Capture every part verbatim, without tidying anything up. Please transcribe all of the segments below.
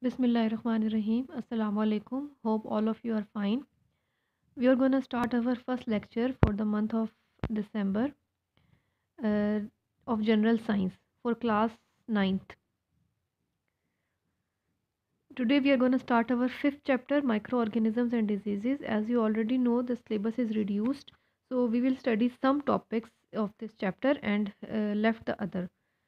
Bismillahirrahmanirrahim. Assalamu alaikum. Hope all of you are fine. We are going to start our first lecture for the month of December uh, of General Science for class ninth. Today we are going to start our fifth chapter, Microorganisms and Diseases. As you already know, the syllabus is reduced. So we will study some topics of this chapter and uh, left the other.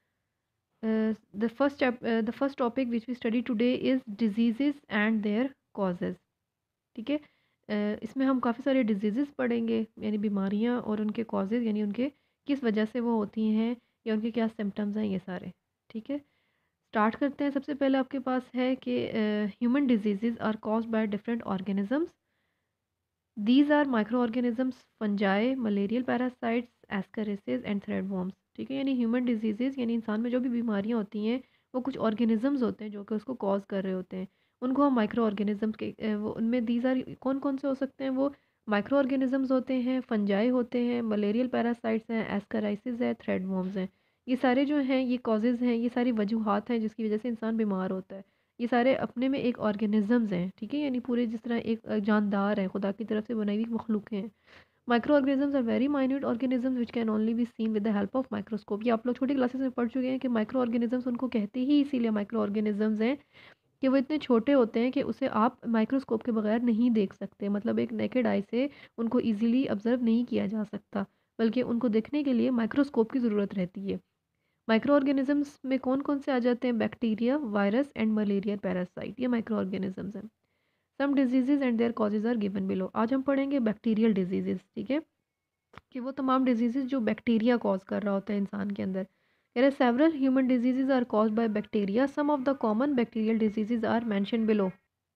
Uh, the first chap- uh, the first topic which we study today is diseases and their causes. ठीक है। अ, इसमें हम काफ़ी सारे diseases पढ़ेंगे, यानी बीमारियां और उनके कॉजेज़, यानी उनके किस वजह से वो होती हैं या उनके क्या सिम्टम्स हैं, ये सारे। ठीक है, स्टार्ट करते हैं। सबसे पहले आपके पास है कि human diseases are caused by different organisms. These are micro organisms, fungi, malarial parasites, ascarises and thread worms. ठीक है, यानी ह्यूमन डिजीज़ेस यानी इंसान में जो भी बीमारियां होती हैं वो कुछ ऑर्गेनिजम्स होते हैं जो कि उसको कॉज कर रहे होते हैं, उनको हम माइक्रो ऑर्गेनिजम्स के अ, वो उनमें दीज आर कौन कौन से हो सकते हैं, वो माइक्रो ऑर्गेनिजम्स होते हैं, फंजाई होते हैं, मलेरियल पैरासाइट्स हैं, एस्कराइसिस है, थ्रेड वॉर्म्स हैं। ये सारे जो हैं ये कॉजेज़ हैं, ये सारी वजूहात हैं जिसकी वजह से इंसान बीमार होता है। ये सारे अपने में एक ऑर्गेनिजम्स हैं। ठीक है, यानी पूरे जिस तरह एक अ, जानदार है, खुदा की तरफ से बनाई हुई मखलूक हैं। Micro organisms are very minute organisms which can only be seen with the help of microscope. ये आप लोग छोटी क्लासेस में पढ़ चुके हैं कि माइक्रो ऑर्गेनिजम्स उनको कहते ही इसीलिए माइक्रो ऑर्गेनिजम्स हैं कि वो इतने छोटे होते हैं कि उसे आप माइक्रोस्कोप के बगैर नहीं देख सकते। मतलब एक नेकेड आई से उनको ईजिली ऑब्जर्व नहीं किया जा सकता, बल्कि उनको देखने के लिए माइक्रोस्कोप की ज़रूरत रहती है। माइक्रो ऑर्गेनिजम्स में कौन कौन से आ जाते हैं? Bacteria, virus and malaria parasite, ये माइक्रो ऑर्गेनिजम्स हैं। Some diseases and their causes are given below. आज हम पढ़ेंगे बैक्टीरियल डिजीजेज। ठीक है, कि वो तमाम डिजीजेज जो बैक्टीरिया कॉज कर रहा होता है इंसान के अंदर। कह रहे several human diseases are cause by bacteria, some of the common bacterial diseases are mention below.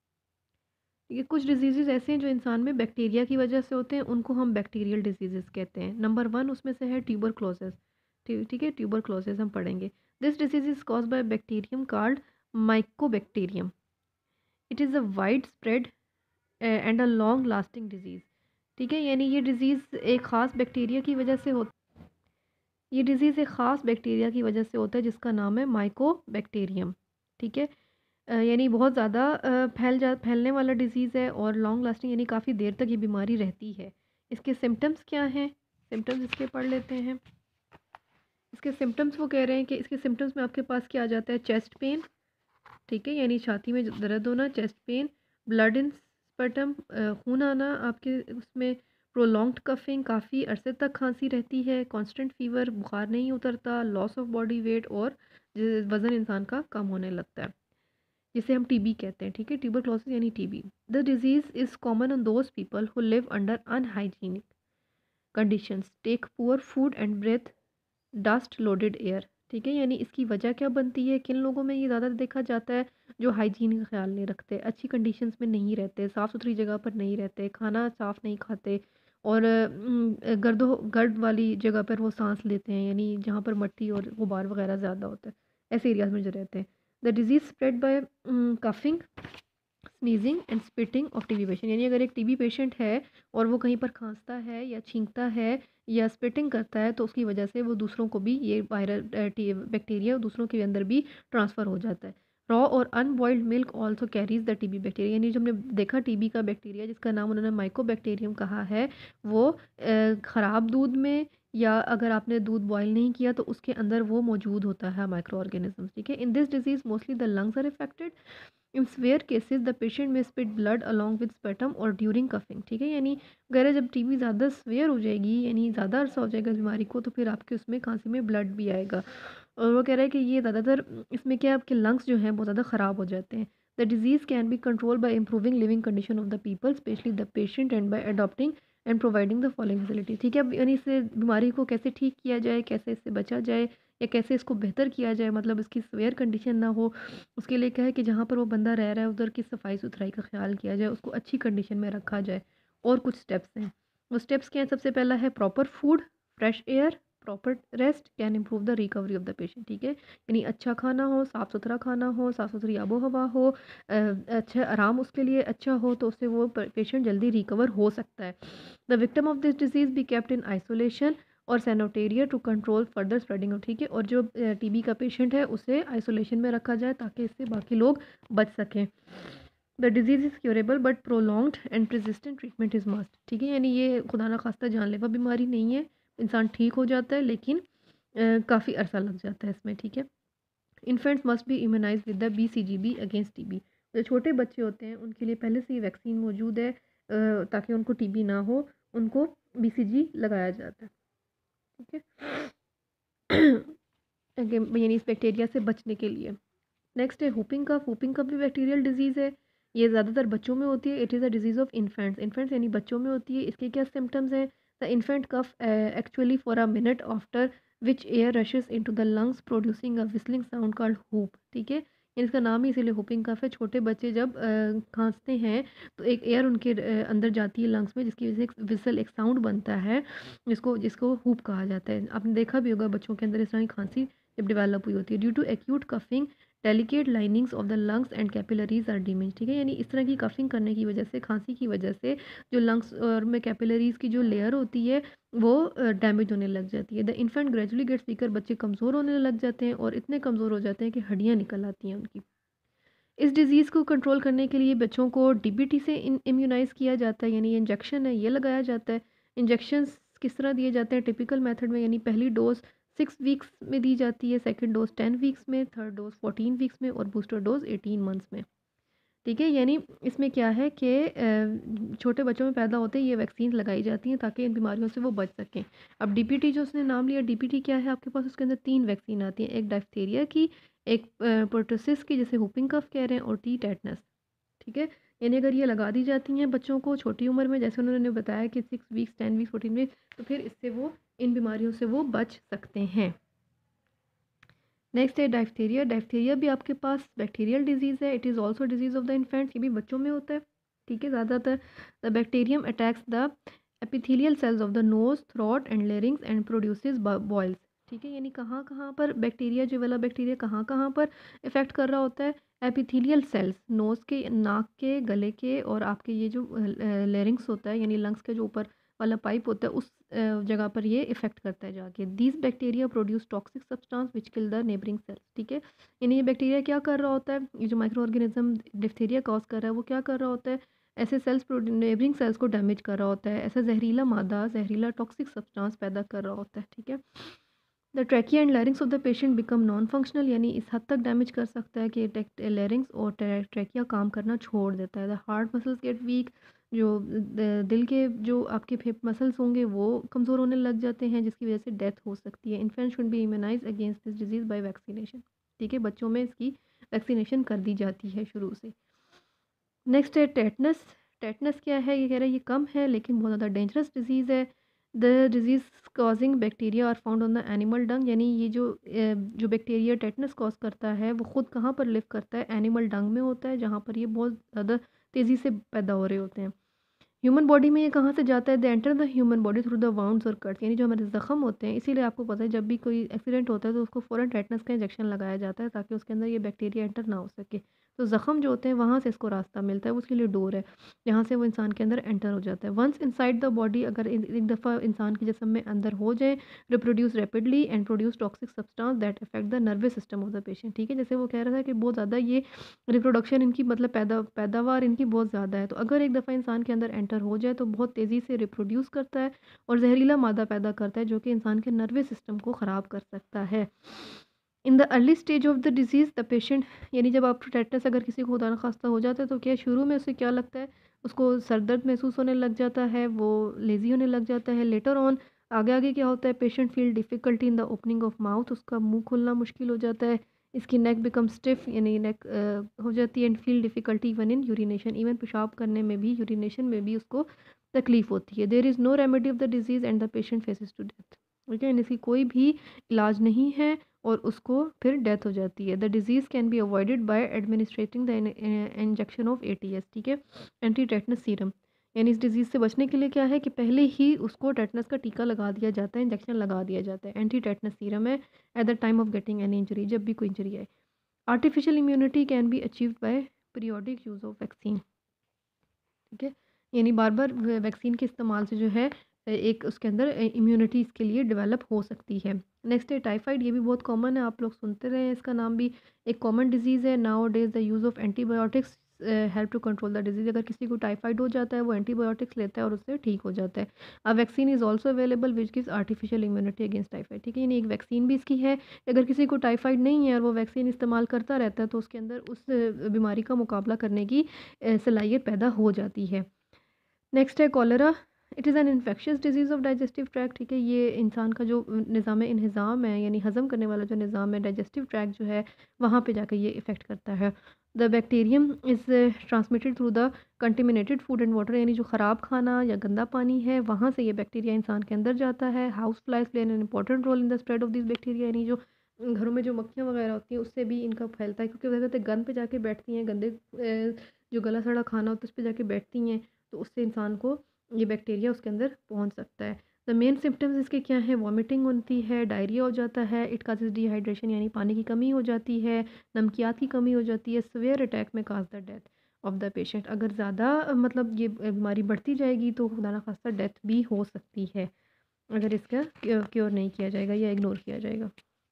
ये कुछ डिजीजेज ऐसे हैं जो इंसान में बैक्टीरिया की वजह से होते हैं, उनको हम बैक्टीरियल डिजीजेज कहते हैं। नंबर वन उसमें से है ट्यूबरक्लोसिस। ठीक ठीक है, ट्यूबरक्लोसिस हम पढ़ेंगे। This disease is cause by bacterium called mycobacterium. It is a wide spread and a long lasting disease. ठीक है, यानी ये डिज़ीज़ एक ख़ास बैक्टीरिया की वजह से होता ये डिज़ीज़ एक ख़ास बैक्टीरिया की वजह से होता है जिसका नाम है माइकोबैक्टीरियम। ठीक है, अ, यानी बहुत ज़्यादा अ, फैल जा फैलने वाला डिज़ीज़ है और लॉन्ग लास्टिंग, यानी काफ़ी देर तक ये बीमारी रहती है। इसके सिम्टम्स क्या हैं? सिम्टम्स इसके पढ़ लेते हैं। इसके सिम्टम्स वो कह रहे हैं कि इसके सिम्टम्स में आपके पास क्या आ जाता है? Chest pain. ठीक है, यानी छाती में दर्द होना, chest pain, blood in sputum, खून आना आपके उसमें, प्रोलॉन्ग्ड कफिंग, काफ़ी अरसे तक खांसी रहती है, कांस्टेंट फीवर, बुखार नहीं उतरता, लॉस ऑफ बॉडी वेट और वज़न इंसान का कम होने लगता है, जिसे हम टीबी कहते हैं। ठीक है, ट्यूबरक्लोसिस यानी TB. The disease is common on those people who live under unhygienic conditions, take poor food and breathe dust loaded air. ठीक है, यानी इसकी वजह क्या बनती है? किन लोगों में ये ज़्यादा देखा जाता है? जो हाइजीन का ख्याल नहीं रखते, अच्छी कंडीशंस में नहीं रहते, साफ़ सुथरी जगह पर नहीं रहते, खाना साफ़ नहीं खाते और उम, गर्दो गर्द वाली जगह पर वो सांस लेते हैं, यानी जहाँ पर मट्टी और गुबार वगैरह ज़्यादा होता है, ऐसे एरियाज में जो रहते हैं। The disease spread by coughing, sneezing and spitting of TB patient. यानी अगर एक टीबी पेशेंट है और वो कहीं पर खांसता है या छींकता है या स्पिटिंग करता है तो उसकी वजह से वो दूसरों को भी ये वायरल बैक्टीरिया दूसरों के अंदर भी ट्रांसफ़र हो जाता है। रॉ और unboiled milk also carries the TB bacteria. यानी जो हमने देखा टीबी का बैक्टीरिया जिसका नाम उन्होंने माइकोबैक्टीरियम कहा है, वो ख़राब दूध में या अगर आपने दूध बॉयल नहीं किया तो उसके अंदर वो मौजूद होता है माइक्रो ऑर्गेनिज्म। ठीक है, in this disease mostly the lungs are affected. In severe cases the patient may spit blood along with sputum और ड्यूरिंग कफिंग। ठीक है, यानी अगर जब टीबी ज़्यादा स्वेयर हो जाएगी, यानी ज़्यादा अरसा हो जाएगा बीमारी को, तो फिर आपके उसमें खांसी में ब्लड भी आएगा। और वो कह रहा है कि ये ज़्यादातर इसमें क्या है, आपके लंग्स जो हैं बहुत ज़्यादा ख़राब हो जाते हैं। The disease can be control by improving living condition of the people specially the patient and by adopting and providing the following facility. ठीक है, अब यानी इससे बीमारी को कैसे ठीक किया जाए, कैसे इससे बचा जाए या कैसे इसको बेहतर किया जाए, मतलब इसकी स्वेयर कंडीशन ना हो, उसके लिए क्या है कि जहाँ पर वो बंदा रह रहा है उधर की सफाई सुथराई का ख्याल किया जाए, उसको अच्छी कंडीशन में रखा जाए। और कुछ स्टेप्स हैं, वो स्टेप्स क्या हैं? सबसे पहला है proper food, fresh air, proper rest can improve the recovery of the patient. ठीक है, यानी अच्छा खाना हो, साफ़ सुथरा खाना हो, साफ़ सुथरी आबो हवा हो, अ, अच्छा आराम उसके लिए अच्छा हो, तो उससे वो पेशेंट जल्दी रिकवर हो सकता है। The victim of this disease be kept in isolation, और sanatoria to control further spreading, ठीक है। और जो टीबी का पेशेंट है उसे आइसोलेशन में रखा जाए ताकि इससे बाकी लोग बच सकें। The disease is curable but prolonged and persistent treatment is must, ठीक है। यानी ये खुदा ना खास्ता जानलेवा बीमारी नहीं है, इंसान ठीक हो जाता है लेकिन काफ़ी अरसा लग जाता है इसमें, ठीक है। Infants must be immunise with the B C G B against T B. जो छोटे बच्चे होते हैं उनके लिए पहले से ही वैक्सीन मौजूद है ताकि उनको टी बी ना हो, उनको बी सी जी लगाया जाता है, ठीक है। यानी इस बैक्टीरिया से बचने के लिए। नेक्स्ट है हुपिंग कफ। हुपिंग कफ भी बैक्टीरियल डिजीज़ है, ये ज़्यादातर बच्चों में होती है। It is a disease of infants. Infants यानी बच्चों में होती है। इसके क्या सिम्टम्स हैं? The infant cough actually for a minute after which air rushes into the lungs producing a whistling sound called whoop, ठीक है। यानी इसका नाम ही इसीलिए हुपिंग कफ है। छोटे बच्चे जब uh, खांसते हैं तो एक एयर उनके uh, अंदर जाती है लंग्स में, जिसकी वजह से एक विसल, एक साउंड बनता है जिसको जिसको हुप कहा जाता है। आपने देखा भी होगा बच्चों के अंदर इस तरह की खांसी जब डेवलप हुई होती है। Due to acute coughing delicate linings of the lungs and capillaries are damage, ठीक है। यानी इस तरह की कफिंग करने की वजह से, खांसी की वजह से जो लंग्स और में कैपिलरीज की जो लेयर होती है वो डैमेज होने लग जाती है। The infant gradually gets weaker. बच्चे कमज़ोर होने लग जाते हैं और इतने कमज़ोर हो जाते हैं कि हड्डियाँ निकल आती हैं उनकी। इस डिज़ीज़ को कंट्रोल करने के लिए बच्चों को डी बी टी से इम्यूनाइज़ किया जाता है, यानी ये इंजेक्शन है ये लगाया जाता है। इंजेक्शंस किस तरह दिए जाते हैं? टिपिकल मेथड में, यानी पहली डोज सिक्स वीक्स में दी जाती है, सेकंड डोज टेन वीक्स में, थर्ड डोज फोर्टीन वीक्स में और बूस्टर डोज एटीन मंथ्स में, ठीक है। यानी इसमें क्या है कि छोटे बच्चों में पैदा होते ही ये वैक्सीन लगाई जाती हैं ताकि इन बीमारियों से वो बच सकें। अब डी पी टी जो उसने नाम लिया, डी पी टी क्या है आपके पास? उसके अंदर तीन वैक्सीन आती हैं, एक डायफ्थीरिया की, एक पर्टोसिस की जिसे हुपिंग कफ कह रहे हैं, और टी टेटनस, ठीक है। यानी अगर ये लगा दी जाती हैं बच्चों को छोटी उम्र में, जैसे उन्होंने बताया कि six weeks ten weeks fourteen weeks, तो फिर इससे वो इन बीमारियों से वो बच सकते हैं। नेक्स्ट है डायफ्थीरिया। डायफ्थीरिया भी आपके पास बैक्टीरियल डिजीज़ है। It is also disease of the infants. ये भी बच्चों में होता है, ठीक है। ज़्यादातर the bacterium attacks the epithelial cells of the nose, throat and larynx and produces boils, ठीक है। यानी कहाँ कहाँ पर बैक्टीरिया, जो वाला बैक्टीरिया कहाँ कहाँ पर इफ़ेक्ट कर रहा होता है? एपिथेलियल सेल्स, नोज़ के, नाक के, गले के, और आपके ये जो लेरिंग्स होता है यानी लंग्स के जो ऊपर वाला पाइप होता है उस जगह पर ये इफेक्ट करता है जाके। These bacteria produce toxic substance which kill the neighbouring cells, ठीक है। यानी ये बैक्टीरिया क्या कर रहा होता है? ये जो माइक्रो ऑर्गेनिज्म डिप्थीरिया कॉज कर रहा है वो क्या कर रहा होता है? ऐसे सेल्स, नेबरिंग सेल्स को डैमेज कर रहा होता है, ऐसा जहरीला मादा, जहरीला टॉक्सिक सब्सटेंस पैदा कर रहा होता है, ठीक है। The trachea and larynx of the patient become non functional, यानी इस हद तक डैमेज कर सकता है कि लैरिंग्स और ट्रैकिया काम करना छोड़ देता है। The heart muscles get weak. जो दिल के जो आपके फेफ मसल्स होंगे वो कमज़ोर होने लग जाते हैं, जिसकी वजह से डेथ हो सकती है। Infant should be immunise against this disease by vaccination, ठीक है। बच्चों में इसकी वैक्सीनेशन कर दी जाती है शुरू से। नेक्स्ट है टेटनस। टेटनस क्या है? ये कह रहे हैं ये कम है लेकिन बहुत ज़्यादा डेंजरस डिजीज़ है। The disease causing bacteria are found on the animal dung, यानी ये जो जो बैक्टीरिया टेटनस कॉज करता है वो ख़ुद कहाँ पर लिव करता है? एनिमल डंग में होता है, जहाँ पर ये बहुत ज़्यादा तेज़ी से पैदा हो रहे होते हैं। ह्यूमन बॉडी में ये कहाँ से जाता है? They enter the human body through the wounds और कट्स, यानी जो हमारे ज़ख्म होते हैं। इसीलिए आपको पता है जब भी कोई एक्सीडेंट होता है तो उसको फ़ौरन टेटनस का इंजेक्शन लगाया जाता है ताकि उसके अंदर ये बैक्टीरिया एंटर ना हो सके। तो ज़ख्म जो होते हैं वहाँ से इसको रास्ता मिलता है, उसके लिए डोर है जहाँ से वो इंसान के अंदर एंटर हो जाता है। वंस इनसाइड द बॉडी, अगर एक दफ़ा इंसान के जिस्म में अंदर हो जाए, reproduce rapidly and produce toxic substance that affect the nervous system of the patient, ठीक है। जैसे वो कह रहा था कि बहुत ज़्यादा ये रिप्रोडक्शन इनकी, मतलब पैदा पैदावार इनकी बहुत ज़्यादा है, तो अगर एक दफ़ा इंसान के अंदर एंटर हो जाए तो बहुत तेज़ी से रिप्रोड्यूस करता है और जहरीला मादा पैदा करता है जो कि इंसान के नर्वस सिस्टम को ख़राब कर सकता है। In the early stage of the disease the patient, यानी जब आप टेटनस अगर किसी को खुदा न खास्ता हो जाता है तो क्या शुरू में उसे क्या लगता है? उसको सर दर्द महसूस होने लग जाता है, वो लेज़ी होने लग जाता है। लेटर ऑन आगे आगे क्या होता है? Patient feel difficulty in the opening of mouth, उसका मुंह खोलना मुश्किल हो जाता है। इसकी नेक बिकम स्टिफ, यानी नेक हो जाती है। And feel difficulty even in urination, even पेशाब करने में भी, यूरिनेशन में भी उसको तकलीफ़ होती है। There is no remedy of the disease and the patient faces to death, ठीक है। इसकी कोई भी इलाज नहीं है और उसको फिर डेथ हो जाती है। The disease can be avoided by administrating the injection of A T S, ठीक है, एंटी टेटनस सीरम। यानी इस डिजीज़ से बचने के लिए क्या है कि पहले ही उसको टेटनस का टीका लगा दिया जाता है, इंजेक्शन लगा दिया जाता है। एंटी टेटनस सीरम है at the time of getting any injury, जब भी कोई इंजरी आए। Artificial immunity can be achieved by periodic use of vaccine, ठीक है। यानी बार बार वैक्सीन के इस्तेमाल से जो है एक उसके अंदर इम्यूनिटी इसके लिए डेवलप हो सकती है। नेक्स्ट है टाइफाइड, ये भी बहुत कॉमन है, आप लोग सुनते रहे हैं इसका नाम भी। एक कॉमन डिजीज़ है। Nowadays the use of antibiotics help to control the disease. अगर किसी को टाइफाइड हो जाता है वो एंटीबायोटिक्स लेता है और उससे ठीक हो जाता है। A vaccine is also available which gives artificial immunity against typhoid. ठीक है, यानी एक वैक्सीन भी इसकी है। अगर किसी को टाइफाइड नहीं है और वो वैक्सीन इस्तेमाल करता रहता है तो उसके अंदर उस अ, बीमारी का मुकाबला करने की अ, सलाहियत पैदा हो जाती है। नेक्स्ट है cholera. It is an infectious disease of digestive tract. ठीक है, ये इंसान का जो निज़ाम इंहिज़ाम है यानी हज़म करने वाला जो निज़ाम है, डाइजेस्टिव ट्रैक्ट जो है वहाँ पे जाकर ये इफ़ेक्ट करता है। The bacterium is transmitted through the contaminated food and water, यानी जो ख़राब खाना या गंदा पानी है वहाँ से ये बैक्टीरिया इंसान के अंदर जाता है। House flies play an important role in the spread of this bacteria, यानी जो घरों में जो मक्खियाँ वगैरह होती हैं उससे भी इनका फैलता है, क्योंकि वजह से गंद पे जाके बैठती हैं, गंदे अ, जो गला सड़ा खाना होता है उस पे जाके बैठती हैं, तो उससे इंसान को ये बैक्टीरिया उसके अंदर पहुंच सकता है। द मेन सिम्टम्स इसके क्या हैं? वॉमिटिंग होती है, डायरिया हो जाता है, इट काजेज डिहाइड्रेशन यानी पानी की कमी हो जाती है, नमकियात की कमी हो जाती है, severe attack may cause the death of the patient. अगर ज़्यादा मतलब ये बीमारी बढ़ती जाएगी तो खुदा ना खास्ता डेथ भी हो सकती है अगर इसका क्योर नहीं किया जाएगा या इग्नोर किया जाएगा।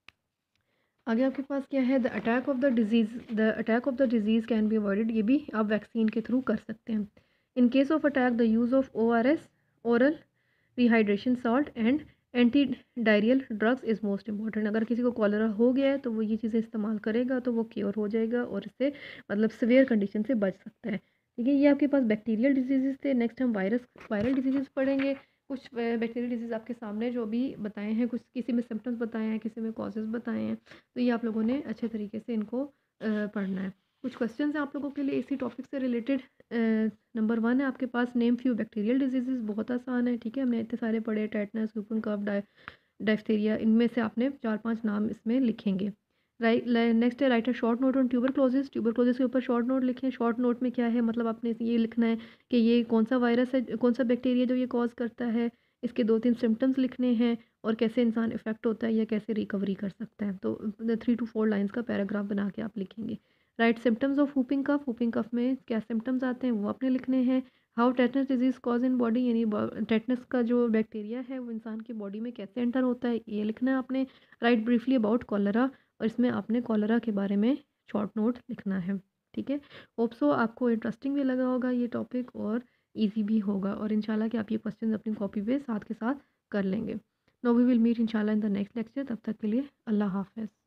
आगे आपके पास क्या है? The attack of the disease. The attack of the disease can be avoided, ये भी आप वैक्सीन के थ्रू कर सकते हैं। In case of attack the use of O R S, oral rehydration salt and anti diarrhoeal drugs is most important. अगर किसी को कॉलरा हो गया है तो वो ये चीज़ें इस्तेमाल करेगा तो वो क्योर हो जाएगा और इससे मतलब सिवियर कंडीशन से बच सकता है। ठीक है, ये आपके पास बैक्टीरियल डिजीज़ थे। नेक्स्ट हम वायरस वायरल डिजीज़ पढ़ेंगे। कुछ बैक्टीरियल डिजीज़ आपके सामने जो अभी बताए हैं, कुछ किसी में सिम्टम्स बताए हैं, किसी में कॉजेज़ बताए हैं, तो ये आप लोगों ने अच्छे तरीके से इनको अ, पढ़ना है। कुछ क्वेश्चंस हैं आप लोगों के लिए इसी टॉपिक से रिलेटेड। नंबर वन है आपके पास नेम फ्यू बैक्टीरियल डिजीज़, बहुत आसान है। ठीक है, हमने इतने सारे पढ़े, टेटनस, व्होoping कफ, डाय डायफ्थीरिया, इनमें से आपने चार पांच नाम इसमें लिखेंगे। राइट, नेक्स्ट है right a short note on tuberculosis. Tuberculosis के ऊपर शॉर्ट नोट लिखें। शॉर्ट नोट में क्या है मतलब आपने ये लिखना है कि ये कौन सा वायरस है, कौन सा बैक्टीरिया जो ये कॉज करता है, इसके दो तीन सिम्टम्स लिखने हैं और कैसे इंसान इफेक्ट होता है या कैसे रिकवरी कर सकता है। तो थ्री टू फोर लाइंस का पैराग्राफ बना के आप लिखेंगे। Right, symptoms of whooping cough. Whooping cough में क्या सिम्टम्स आते हैं वो आपने लिखने हैं। How tetanus disease cause in body, यानी टेटनस का जो बैक्टीरिया है वो इंसान की बॉडी में कैसे एंटर होता है ये लिखना है आपने। राइट ब्रीफली अबाउट कॉलरा, और इसमें आपने कॉलरा के बारे में शॉर्ट नोट लिखना है। ठीक है, होप सो आपको इंटरेस्टिंग भी लगा होगा ये टॉपिक और इजी भी होगा, और इंशाल्लाह कि आप ये क्वेश्चन अपनी कॉपी पे साथ के साथ कर लेंगे। नो वी विल मीट इंशाल्लाह इन द नेक्स्ट लेक्चर। तब तक के लिए अल्लाह हाफ़िज़।